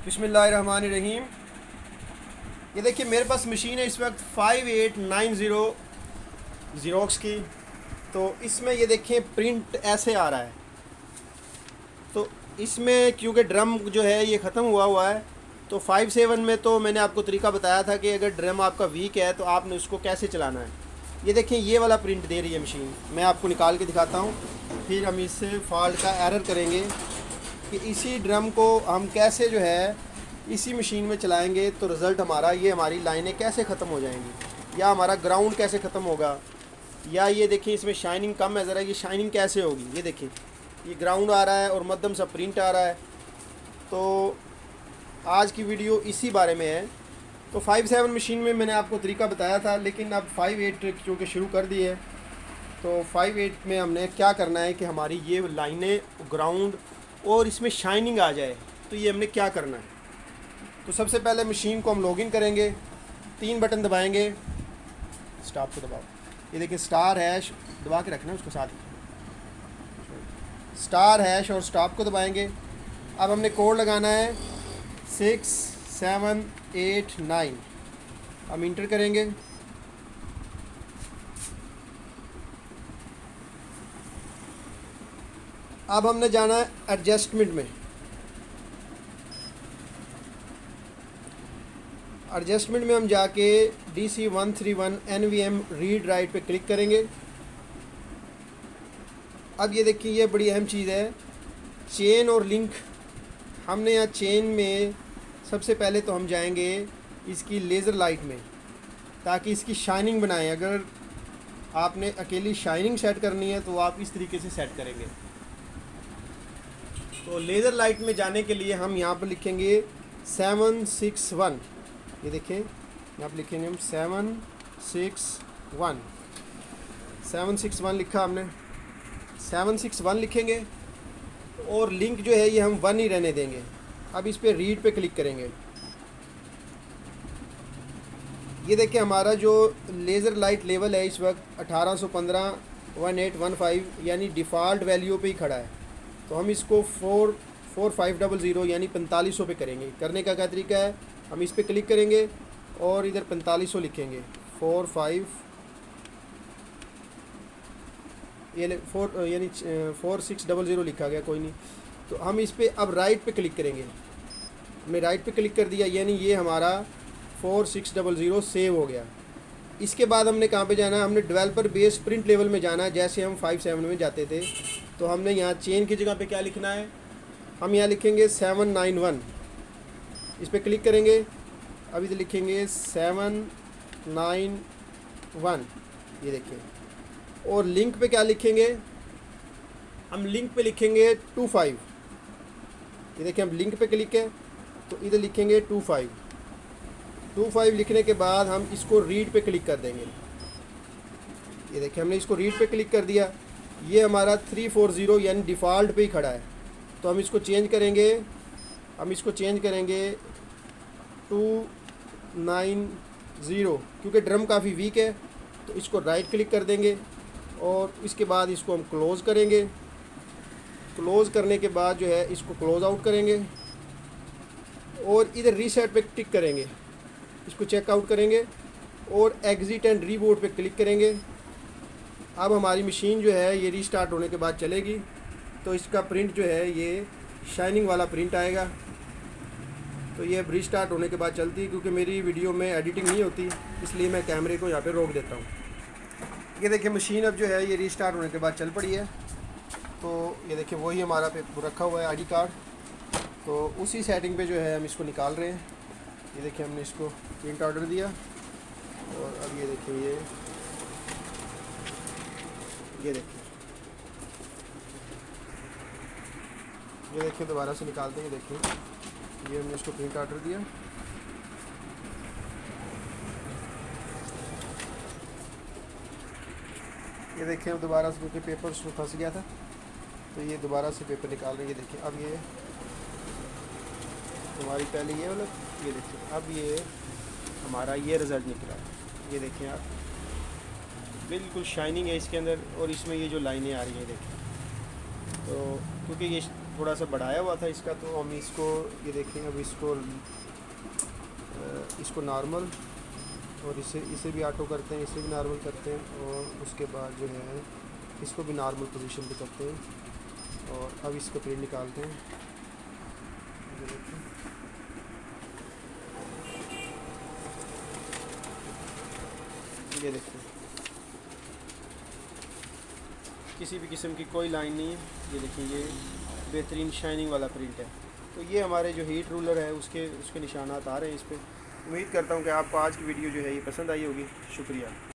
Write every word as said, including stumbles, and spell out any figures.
बिस्मिल्लाहिर्रहमानिर्रहीम। ये देखिए मेरे पास मशीन है इस वक्त five eight nine zero xerox की। तो इसमें ये देखें प्रिंट ऐसे आ रहा है। तो इसमें क्योंकि ड्रम जो है ये ख़त्म हुआ हुआ है, तो फाइव सेवन में तो मैंने आपको तरीका बताया था कि अगर ड्रम आपका वीक है तो आपने उसको कैसे चलाना है। ये देखें ये वाला प्रिंट दे रही है मशीन। मैं आपको निकाल के दिखाता हूँ, फिर हम इससे फॉल्ट का एरर करेंगे कि इसी ड्रम को हम कैसे जो है इसी मशीन में चलाएंगे तो रिज़ल्ट हमारा ये हमारी लाइनें कैसे ख़त्म हो जाएंगी, या हमारा ग्राउंड कैसे ख़त्म होगा। या ये देखिए इसमें शाइनिंग कम है ज़रा, ये शाइनिंग कैसे होगी। ये देखिए ये ग्राउंड आ रहा है और मध्यम सा प्रिंट आ रहा है। तो आज की वीडियो इसी बारे में है। तो फाइव सेवन मशीन में मैंने आपको तरीका बताया था, लेकिन अब फाइव एट क्योंकि शुरू कर दी है, तो फाइव एट में हमने क्या करना है कि हमारी ये लाइनें ग्राउंड और इसमें शाइनिंग आ जाए। तो ये हमने क्या करना है, तो सबसे पहले मशीन को हम लॉगिन करेंगे, तीन बटन दबाएंगे, स्टॉप को दबाओ। ये देखिए स्टार हैश दबा के रखना है उसको साथ ही, स्टार हैश और स्टॉप को दबाएंगे। अब हमने कोड लगाना है सिक्स सेवन एट नाइन। हम इंटर करेंगे। अब हमने जाना है एडजस्टमेंट में। एडजस्टमेंट में हम जाके D C one three one N V M read write पे क्लिक करेंगे। अब ये देखिए ये बड़ी अहम चीज़ है, चेन और लिंक। हमने यहाँ चेन में सबसे पहले तो हम जाएंगे इसकी लेज़र लाइट में, ताकि इसकी शाइनिंग बनाएं। अगर आपने अकेली शाइनिंग सेट करनी है तो आप इस तरीके से सेट करेंगे। तो लेज़र लाइट में जाने के लिए हम यहाँ पर लिखेंगे सेवन सिक्स वन। ये देखें यहाँ पर लिखेंगे हम seven six one. Seven six one लिखा हमने, सेवन सिक्स वन लिखेंगे और लिंक जो है ये हम वन ही रहने देंगे। अब इस पे रीड पे क्लिक करेंगे। ये देखिए हमारा जो लेज़र लाइट लेवल है इस वक्त अठारह सौ पंद्रह वन एट वन फाइव यानी डिफ़ॉल्ट वैल्यू पे ही खड़ा है। तो हम इसको four four five double zero यानी पैंतालीस सौ पे करेंगे। करने का क्या तरीका है, हम इस पे क्लिक करेंगे और इधर पैंतालीस सौ लिखेंगे। फोर फाइव ये फोर यानी फोर सिक्स डबल ज़ीरो लिखा गया, कोई नहीं। तो हम इस पर अब राइट पे क्लिक करेंगे। हमने राइट पे क्लिक कर दिया, यानी ये हमारा four six double zero save हो गया। इसके बाद हमने कहाँ पे जाना है, हमने डेवलपर बेस प्रिंट लेवल में जाना है, जैसे हम फाइव सेवन में जाते थे। तो हमने यहाँ चेन की जगह पे क्या लिखना है, हम यहाँ लिखेंगे सेवन नाइन वन। इस पर क्लिक करेंगे। अब इधर लिखेंगे सेवन नाइन वन। ये देखिए, और लिंक पे क्या लिखेंगे, हम लिंक पे लिखेंगे टू फाइव। ये देखिए हम लिंक पे क्लिक है तो इधर लिखेंगे टू फाइव। टू फाइव लिखने के बाद हम इसको रीड पे क्लिक कर देंगे। ये देखिए हमने इसको रीड पे क्लिक कर दिया। ये हमारा थ्री फोर ज़ीरो यानी डिफ़ॉल्ट पे ही खड़ा है। तो हम इसको चेंज करेंगे, हम इसको चेंज करेंगे टू नाइन ज़ीरो, क्योंकि ड्रम काफ़ी वीक है। तो इसको राइट क्लिक कर देंगे और इसके बाद इसको हम क्लोज़ करेंगे। क्लोज़ करने के बाद जो है इसको क्लोज़ आउट करेंगे और इधर रीसेट पे टिक करेंगे, इसको चेक आउट करेंगे और एग्ज़िट एंड रीबूट पे क्लिक करेंगे। अब हमारी मशीन जो है ये रीस्टार्ट होने के बाद चलेगी। तो इसका प्रिंट जो है ये शाइनिंग वाला प्रिंट आएगा। तो ये अब रीस्टार्ट होने के बाद चलती है, क्योंकि मेरी वीडियो में एडिटिंग नहीं होती इसलिए मैं कैमरे को यहाँ पे रोक देता हूँ। ये देखिए मशीन अब जो है ये रीस्टार्ट होने के बाद चल पड़ी है। तो ये देखिए वही हमारा पे रखा हुआ है आई डी कार्ड। तो उसी सेटिंग पे जो है हम इसको निकाल रहे हैं। ये देखिए हमने इसको प्रिंट ऑर्डर दिया और अब ये देखिए ये ये देखिए ये देखिए दोबारा से निकालते हैं। देखिए ये हमने इसको प्रिंट ऑर्डर दिया। ये देखिए अब दोबारा से, क्योंकि पेपर उसमें फंस गया था तो ये दोबारा से पेपर निकाल रहे हैं। ये देखिए अब ये हमारी पहले ये वाला, ये देखिए अब ये हमारा ये रिज़ल्ट निकला है। ये देखिए आप, बिल्कुल शाइनिंग है इसके अंदर और इसमें ये जो लाइनें आ रही हैं देखिए। तो क्योंकि ये थोड़ा सा बढ़ाया हुआ था इसका, तो हम इसको ये देखें अब इसको इसको नॉर्मल, और इसे इसे भी ऑटो करते हैं, इसे भी नॉर्मल करते हैं, और उसके बाद जो है इसको भी नॉर्मल पोजीशन पे करते हैं। और अब इसका प्रिंट निकालते हैं। ये देखें, ये देखिए किसी भी किस्म की कोई लाइन नहीं है। ये देखिए ये बेहतरीन शाइनिंग वाला प्रिंट है। तो ये हमारे जो हीट रूलर है उसके उसके निशानात आ रहे हैं इस पर। उम्मीद करता हूँ कि आपको आज की वीडियो जो है ये पसंद आई होगी। शुक्रिया।